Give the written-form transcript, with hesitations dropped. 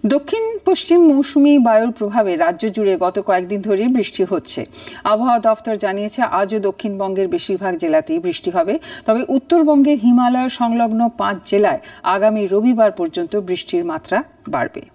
দক্ষিণ পশ্চিম মৌসুমী বায়ুর প্রভাবে রাজ্য জুড়ে গত কয়েকদিন ধরে বৃষ্টি হচ্ছে। আবহাওয়া দফতর জানিয়েছে আজও দক্ষিণবঙ্গের বেশিরভাগ জেলাতেই বৃষ্টি হবে, তবে উত্তরবঙ্গের হিমালয় সংলগ্ন 5 জেলায় আগামী রবিবার পর্যন্ত বৃষ্টির মাত্রা বাড়বে।